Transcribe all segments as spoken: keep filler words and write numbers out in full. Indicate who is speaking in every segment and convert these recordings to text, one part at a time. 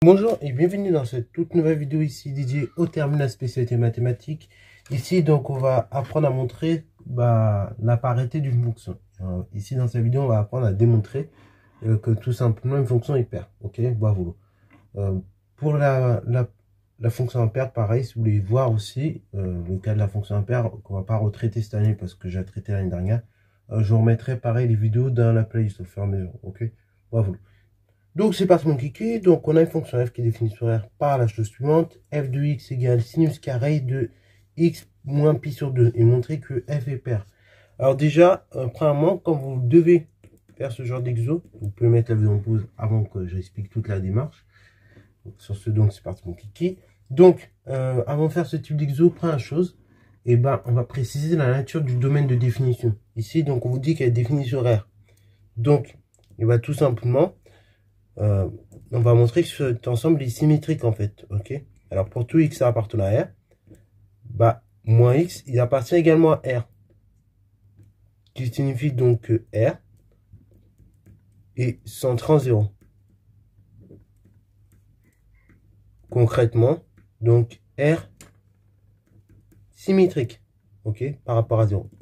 Speaker 1: Bonjour et bienvenue dans cette toute nouvelle vidéo ici dédiée au terminal spécialité mathématiques. Ici donc on va apprendre à montrer bah, la parité d'une fonction. Alors, ici dans cette vidéo on va apprendre à démontrer euh, que tout simplement une fonction est paire. Ok, bravo. Euh, pour la, la, la fonction impaire, pareil, si vous voulez voir aussi euh, le cas de la fonction impaire qu'on va pas retraiter cette année parce que j'ai traité l'année dernière, euh, je vous remettrai pareil les vidéos dans la playlist au fur et à mesure. Ok, bravo. Donc c'est parti mon kiki, donc on a une fonction f qui est définie sur R par la chose suivante, f de x égale sinus carré de x moins pi sur deux, et montrer que f est paire. Alors déjà, euh, premièrement, quand vous devez faire ce genre d'exo, vous pouvez mettre la vidéo en pause avant que j'explique toute la démarche. Donc, sur ce, donc c'est parti mon kiki. Donc, euh, avant de faire ce type d'exo, première chose, et eh ben, on va préciser la nature du domaine de définition. Ici, donc on vous dit qu'elle est définie sur R. Donc, il va tout simplement... Euh, on va montrer que cet ensemble est symétrique en fait, ok. Alors pour tout x appartenant à R, bah moins x, il appartient également à R, qui signifie donc que R est centré en zéro. Concrètement, donc R symétrique, ok, par rapport à zéro.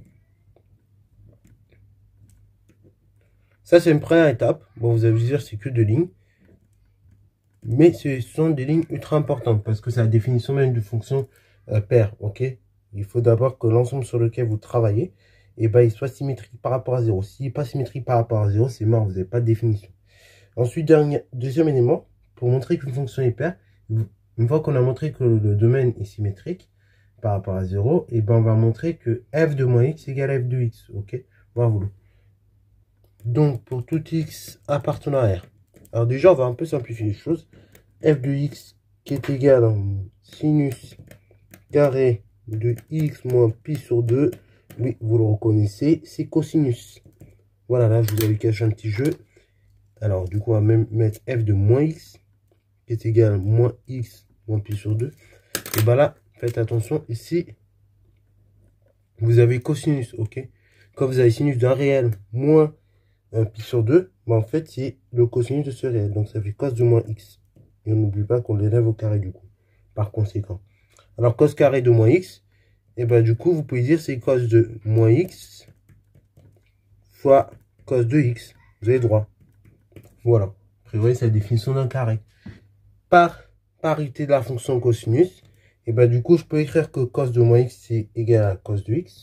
Speaker 1: Ça c'est une première étape. Bon, vous allez dire c'est que deux lignes. Mais ce sont des lignes ultra importantes parce que c'est la définition même de fonction euh, paire, ok. Il faut d'abord que l'ensemble sur lequel vous travaillez, et eh ben, il soit symétrique par rapport à zéro. S'il n'est pas symétrique par rapport à zéro, c'est mort, vous n'avez pas de définition. Ensuite, dernier, deuxième élément, pour montrer qu'une fonction est paire, une fois qu'on a montré que le domaine est symétrique par rapport à zéro, et eh ben, on va montrer que f de moins x égale f de x, ok. Bravo. Donc, pour tout x appartenant à R. Alors déjà, on va un peu simplifier les choses. F de x qui est égal à sinus carré de x moins pi sur deux. Oui, vous le reconnaissez, c'est cosinus. Voilà, là, je vous avais caché un petit jeu. Alors, du coup, on va même mettre f de moins x qui est égal à moins x moins pi sur deux. Et bien là, faites attention, ici, vous avez cosinus, ok? Quand vous avez sinus d'un réel moins un pi sur deux, ben en fait, c'est le cosinus de ce réel. Donc, ça fait cos de moins x. Et on n'oublie pas qu'on l'élève au carré du coup. Par conséquent. Alors, cos carré de moins x, et ben du coup, vous pouvez dire c'est cos de moins x fois cos de x. Vous avez droit. Voilà. Prévoyez c'est la définition d'un carré. Par parité de la fonction cosinus, et ben du coup, je peux écrire que cos de moins x, c'est égal à cos de x.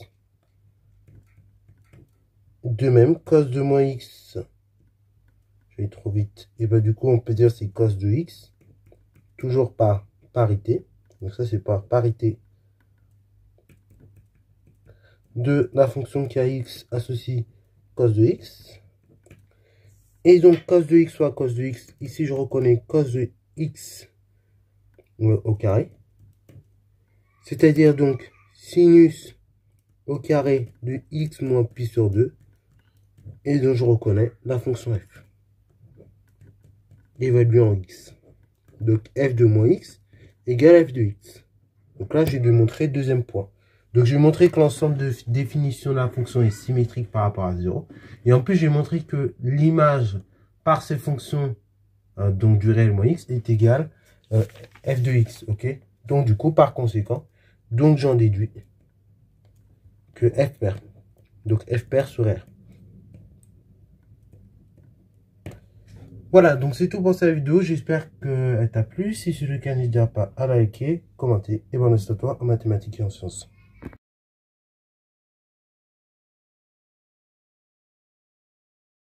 Speaker 1: De même, cos de moins x, je vais trop vite, et ben du coup, on peut dire c'est cos de x, toujours par parité. Donc ça, c'est par parité de la fonction kx associe cos de x. Et donc, cos de x soit cos de x, ici, je reconnais cos de x au carré. C'est-à-dire donc sinus au carré de x moins pi sur deux. Et donc, je reconnais la fonction f évaluée en x. Donc, f de moins x égale f de x. Donc là, j'ai démontré deuxième point. Donc, j'ai montré que l'ensemble de définition de la fonction est symétrique par rapport à zéro. Et en plus, j'ai montré que l'image par ces fonctions, euh, donc du réel moins x, est égale euh, f de x. Ok. Donc, du coup, par conséquent, donc j'en déduis que f paire. Donc, f paire sur R. Voilà, donc c'est tout pour cette vidéo. J'espère qu'elle t'a plu. Si c'est le cas, n'hésite pas à liker, commenter et bonne à toi en mathématiques et en sciences.